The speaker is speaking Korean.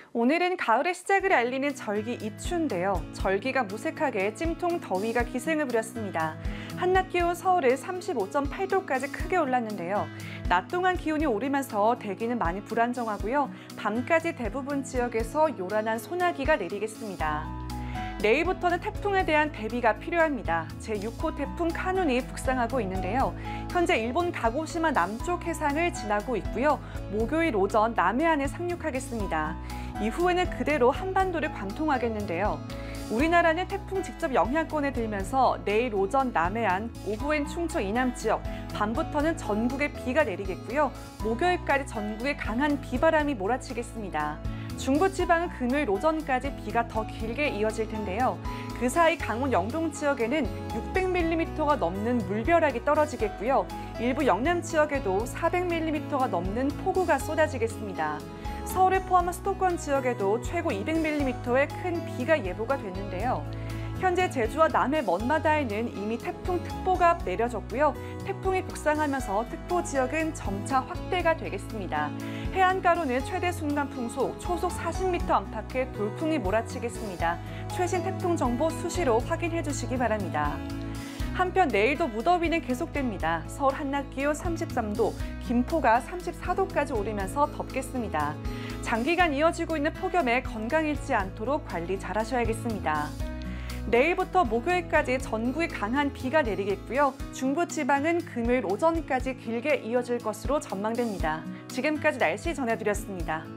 오늘은 가을의 시작을 알리는 절기 입추인데요. 절기가 무색하게 찜통 더위가 기승을 부렸습니다. 한낮 기온 서울은 35.8도까지 크게 올랐는데요. 낮 동안 기온이 오르면서 대기는 많이 불안정하고요. 밤까지 대부분 지역에서 요란한 소나기가 내리겠습니다. 내일부터는 태풍에 대한 대비가 필요합니다. 제6호 태풍 카눈이 북상하고 있는데요. 현재 일본 가고시마 남쪽 해상을 지나고 있고요. 목요일 오전 남해안에 상륙하겠습니다. 이후에는 그대로 한반도를 관통하겠는데요. 우리나라는 태풍 직접 영향권에 들면서 내일 오전 남해안, 오후엔 충청 이남 지역, 밤부터는 전국에 비가 내리겠고요. 목요일까지 전국에 강한 비바람이 몰아치겠습니다. 중부지방은 금요일 오전까지 비가 더 길게 이어질 텐데요. 그 사이 강원 영동 지역에는 600mm가 넘는 물벼락이 떨어지겠고요. 일부 영남 지역에도 400mm가 넘는 폭우가 쏟아지겠습니다. 서울을 포함한 수도권 지역에도 최고 200mm의 큰 비가 예보가 됐는데요. 현재 제주와 남해 먼바다에는 이미 태풍특보가 내려졌고요. 태풍이 북상하면서 특보 지역은 점차 확대가 되겠습니다. 해안가로는 최대 순간 풍속 초속 40m 안팎의 돌풍이 몰아치겠습니다. 최신 태풍 정보 수시로 확인해 주시기 바랍니다. 한편 내일도 무더위는 계속됩니다. 서울 한낮 기온 33도, 김포가 34도까지 오르면서 덥겠습니다. 장기간 이어지고 있는 폭염에 건강 잃지 않도록 관리 잘하셔야겠습니다. 내일부터 목요일까지 전국에 강한 비가 내리겠고요. 중부지방은 금요일 오전까지 길게 이어질 것으로 전망됩니다. 지금까지 날씨 전해드렸습니다.